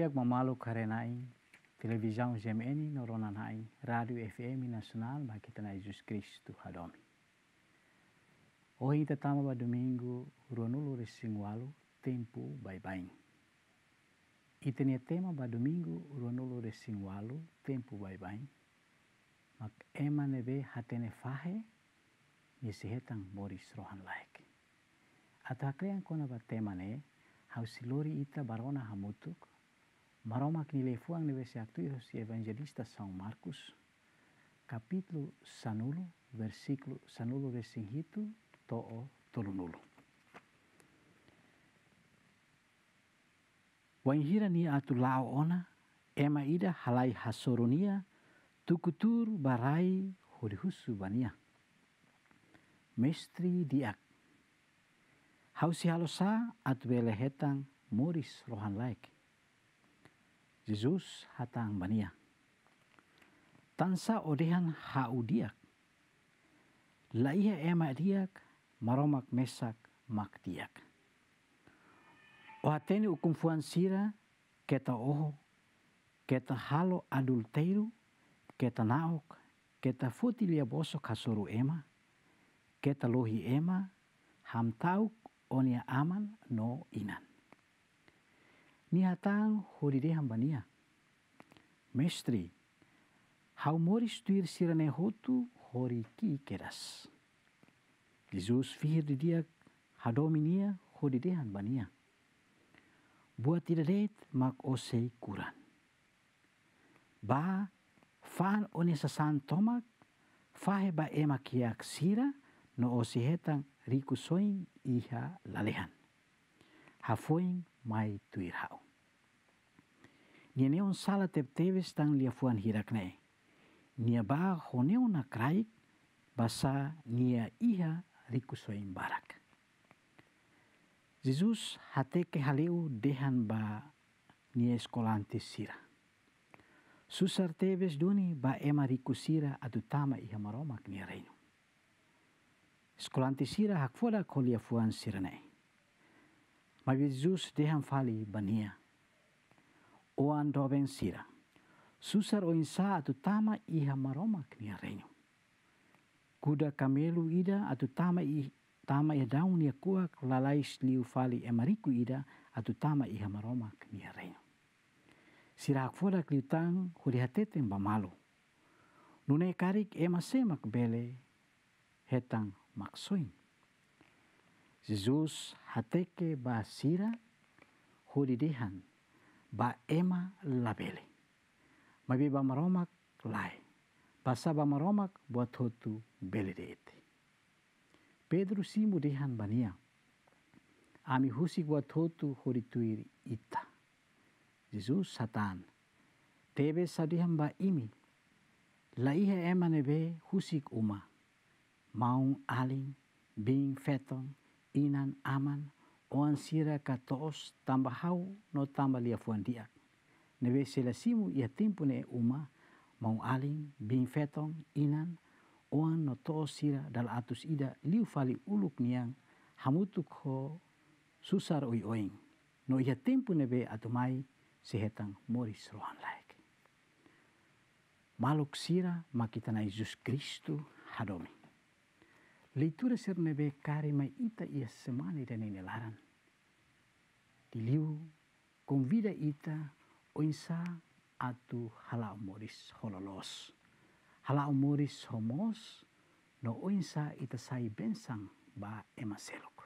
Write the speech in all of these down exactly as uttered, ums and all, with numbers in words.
Diak mamalu karenai televisão G M N noronanai radio F M nasional makita na Jesus Cristo hadomi. Hoje tatama ba domingo ruanulu resingwalu tempo bye-bye. Itenia tema ba domingo ruanulu resingwalu tempo bye-bye. Mak ema nebe hatene fahe ni sehetang moris rohan laik. Atau akrean kona ba tema ne hausilori ita barona hamutuk maromak ni lefuang nebe se aktuiros evangelista São Marcos capítulo sanulu versículo sanulu resinghitu to'o tolunulu. Wainhira ni atu lao ona ema ida halai hasoronia tukutur barai hurihusu bania. Mestri diak. Hausi halosa atu belehetang moris rohan laik. Jesus hatang bania. Tansa odehan hau diak. Laia ema diak maromak mesak mak diak. Ohateni ukumfuan sira keta oho, keta halo adulteru, keta naok, keta futilia bosok hasoru ema, keta lohi ema, ham tauk onia aman no inan. Ni hatang horide hambania. Mestri, hau moris tuir sirane hotu hori ki keras. Jesus fihir di dia hadominia horide hambania. Buat tidak det mak osei kuran. Ba fan onia sasan tomak fahe ba ema kiak sira no osihetang riku soing iha lalehan. Hafoing mai tuirhau. Nia neon sala tep-teves tang liafuan hirakne. Nia ba honeo na kraik basa nia iha riku soing barak. Jesus hateke haleu dehan ba nia eskolante sira. Susar teves duni ba ema riku sira atu tama iha maromak nia reino. Eskolante sira hakfoda kolia fuan sirane. Mas Jesus dehan fali bania. Oan doben sira. Susar o insa atu tama iha maromak nia reino. Kuda kamelu ida atu tama i tama iha daun nia kuak lalais liu fali emariku ida atu tama iha maromak nia reino. Sira hakfoda kliutang huri hatete mbamalu. Nune karik ema semak bele hetang maksoin. Jesus hateke ba sira huridehan ba ema labele. Mabi ba maromak lai. Basa ba maromak buat hotu bele deete. Pedro simu dehan bania. Ami husik buat hotu horituiri ita. Jesus satan. Tebe sadihan ba imi. Laihe ema nebe husik uma. Maung aling, bing fetong, inan aman, oan sira katoos tambahau no tambah liafuan diak. Nebe selasimu ia timpu ne uma, maung aling, bing fetong, inan, oan no toos sira dal atus ida liu fali uluk niang, hamutuk ho susar oi oing. No ia timpu nebe atumai sehetang moris rohan laik. Maluk sira makita na Jesus Kristu hadomi. Leitura sernebe kare mai ita ia semana dan inelaran. Diliu convida ita oinsa atu hala moris hololos. Hala moris homos no oinsa ita sai bensang ba emaselok.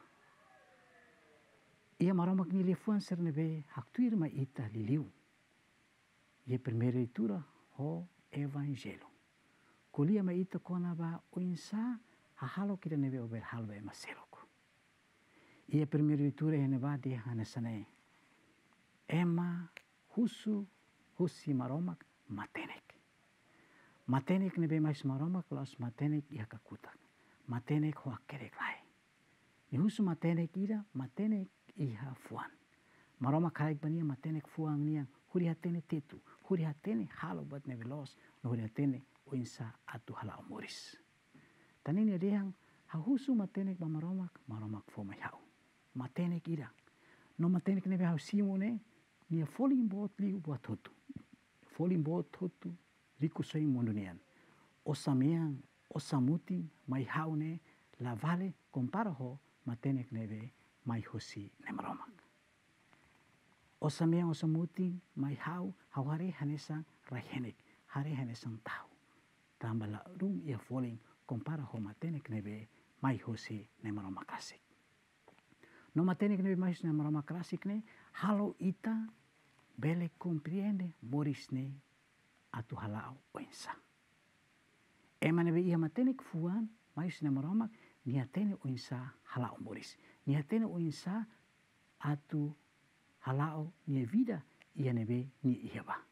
Ia maromak ni lefuan sernebe haktuir mai ita liliu. Ia primeira leitura ho evangelho. Kulia mai ita kona ba oinsa hahalo kita nebe ober halba ema seloko. Ia primeira leitura ene ba de hanesane. Ema husu husi maromak matenek. Matenek nebe mais maromak laos matenek ia kakutak. Matenek hoa kerek lai. Ni husu matenek ida matenek iha fuan. Maromak haik bania matenek fuang niang huri hatene tetu. Huri hatene halo bat nebe los. No huri hatene oinsa atu hala moris. Tanini adehang hahusu matenek ba maromak, maromak fo mai hau. Matenek ida. No matenek nebe hau simu ne, nia foling bot liu buat hotu. Foling bot hotu riku soing mondonian. O sameang o samuti mai haune la vale compara ho matenek neve mai hosi nemaromak. O sameang o samuti mai hau haware hanesa rahenek hare hanesang tau. Tamba la rung ia foling compara ho matenek neve mai hosi nemaromak kasik. No matenek neve mai hosi nemaromak kasik ne halo ita bele compreende moris ne atu halao oinsa. Ema nebe ia matenek fuan mai hosi nemaromak ni atene oinsa halao moris. Ni atene oinsa atu halao ni vida ia nebe ni ia ba.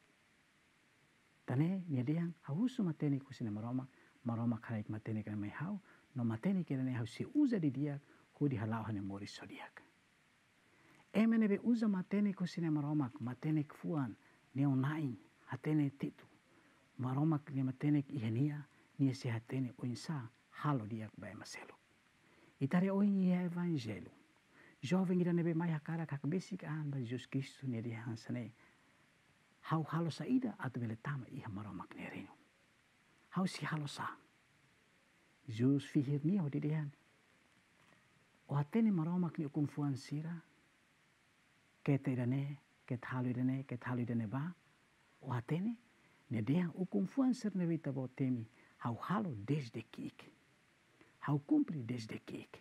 Tane ni adeang hausu matenek hosi nemaromak maromak haraik matenek na mai hau no matenek ina ne hau si uza di dia hudi halao hane moris sodiak. Ema nebe uza matenek hosi nemaromak matenek fuan neonain hatene titu. Maromak ni matenek ihania ni se hatene oinsa halo diak ba maselo. Itare oin ia evangelho. Jovem ira nebe mai hakara kakbesik an ba Jesus Kristus ni dia hansane. Hau halo saida atu bele tama iha maromak ni reno. Hau si halo sa. Jesus fihir ni ho didihan. O hatene maromak ni ukumfuan sira. Kete irane, ket halu irane, ket halu irane ba. O hatene ni dia ukumfuan sir nebe tabo temi. Hau halo desde kiik. Hau cumpri desde kiik.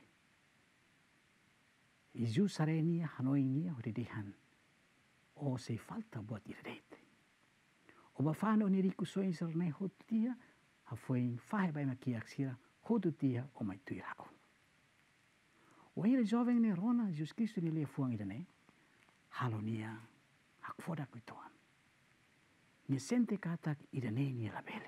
Izu sarenia hanoi nia ho didihan. O se falta buat iredete. O bafano ni riku soin serne hotu tia. Ha foi fahe bai makiak sira hotu tia o mai tuirao. O hira jovem ne rona Jesus Kristus ni lia fuang idane. Halo nia hak foda kuitoan. Ni sente katak idane ni labele.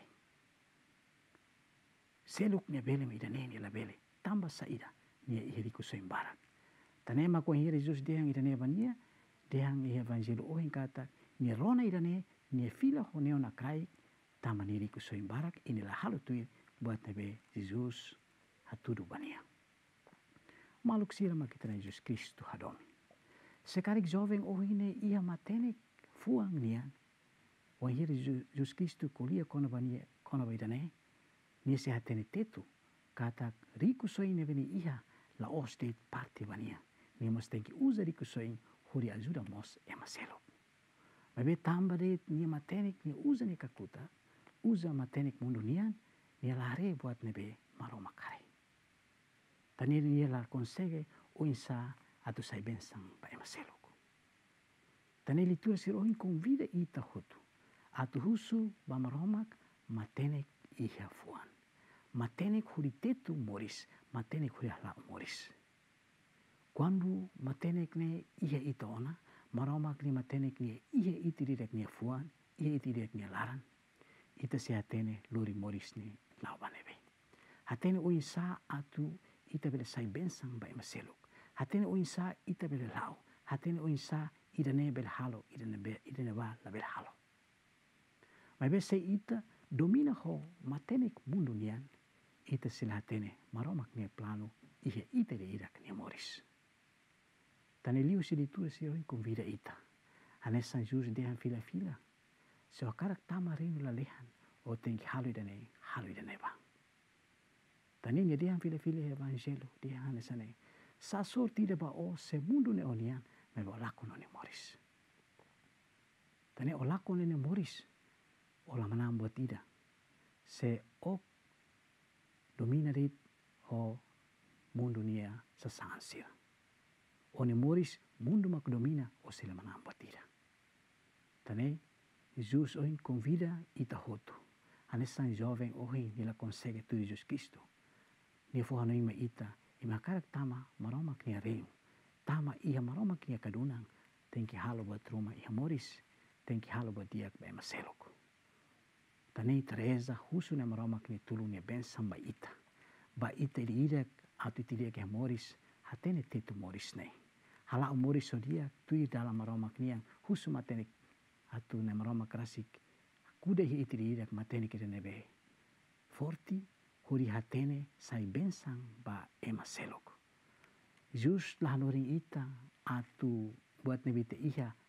Seluk ni bele mi idane ni labele. Tamba saida ni ihiriku soin barak. Tanema ko hira Jesus dehang idane bania. Dehang i evangelho ohin kata ni rona idane ni fila honeo na kai tama ni riku soin barak inilah halo tuir buat nebe Jesus hatudu bania. Maluk sira makita na Jesus Kristus hadomi. Sekarik jovem ohine ia matenek fuang nian. O hira Jesus Kristus kulia kono bania kono idane ni se hatene tetu kata riku soin nebe ni iha la ostet parti bania. Ni mostenki uza riku soin huri ajuda mos emaselo. Mabe tamba de ni matenik ni uza ni kakuta, uza matenik mundu nian, ni lare buat nebe maroma kare. Tani ni la konsege oinsa atu sai bensang ba emaselo. Tani litura sir oin convida ita hotu, atu husu ba maromak matenik iha fuan. Matenik huri tetu moris, matenik huri hala moris. Quando matenek ne iha ita ona, maromak ni matenek ni iha iti direk ni fuan, iha iti direk ni laran, ita se hatene luri moris ni lau banebe. Hatene o insa atu ita bele sai bensang ba emaseluk. Hatene o insa ita bele lau. Hatene o insa idane bele halo, idane be idane ba la bele halo. Mai be se ita domina ho matenek mundu nian, ita sila hatene maromak ni plano iha ita de irak ni moris. Tane liu si ditua si oi convida ita. Hanes San Jesus dehan fila-fila. Se wakarak tama rinu la lehan. O tenki halu idane, halu idane ba. Tane ni dehan fila-fila evangelo. Dehan hanes ane. Sa sorti de ba o se mundu ne onian. Me ba lako no ne moris. Tane o lako ne ne moris. O la manam buat ida. Se o domina rit o mundu nia sasangan sira. One moris mundu mak domina o sila manam batira. Tane Jesus oin convida ita hotu. Hanes san jovem oin nila consegue tu Jesus Cristo. Ni fo hanoi ma ita ima karak tama maromak ni reu. Tama iha maromak ni kadunang. Tenki halo buat rumah iha moris. Tenki halo buat diak ba maselok. Tane Teresa husu na maromak ni tulung ni ben samba ita. Ba ita di idak atu tidiak iha moris. Hatene tetu moris nei. Hala moris sodia tui dalam maromak niang husu matenik atu na maromak rasik. Kuda hi iti idak matenik ida nebe. Forti huri hatene sai bensang ba emaselok. Just lah noring ita atu buat nebe te iha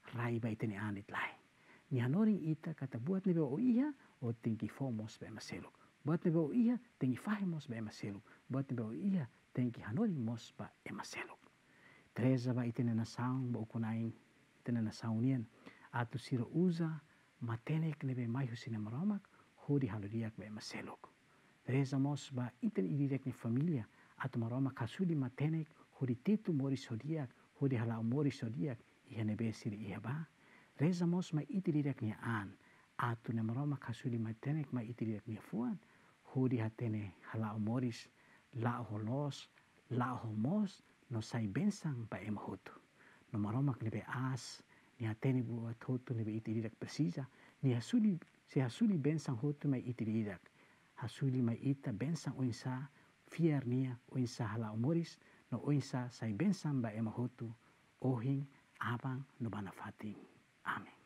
rai ba itene anit lai. Ni hanoring ita kata buat nebe o iya o tinggi fomos ba maseluk. Buat nebe o iya tinggi fahimos ba maseluk. Buat nebe o iya tinggi hanoring mos ba maseluk. Treza ba itene na saung ba ukunaing itene na saunian atu siro uza matenek nebe mai husina maromak hodi halodiak ba maseluk. Treza mos ba itene idirek ni familia atu maromak kasudi matenek hodi titu mori sodiak hodi halau mori sodiak iha nebe siri iha ba. Reza mos ma iti direk ni an atu na maroma kasudi matenek ma iti direk ni fuan hodi hatene halau moris la holos la homos no sai bensang ba ema hotu. No maromak nebe as ni hatene buat hotu nebe iti direk persisa ni hasuli si hasuli bensang hotu mai iti direk hasuli mai ita bensang oinsa fiar nia oinsa halau moris no oinsa sai bensang ba ema hotu ohing abang no bana fating. Amin.